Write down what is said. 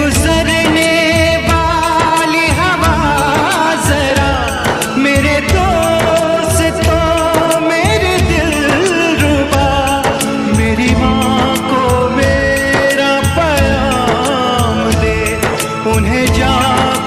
गुजरने वाली हवा जरा मेरे दोस्तों मेरे दिलरुबा, मेरी माँ को मेरा पैगाम दे, उन्हें जा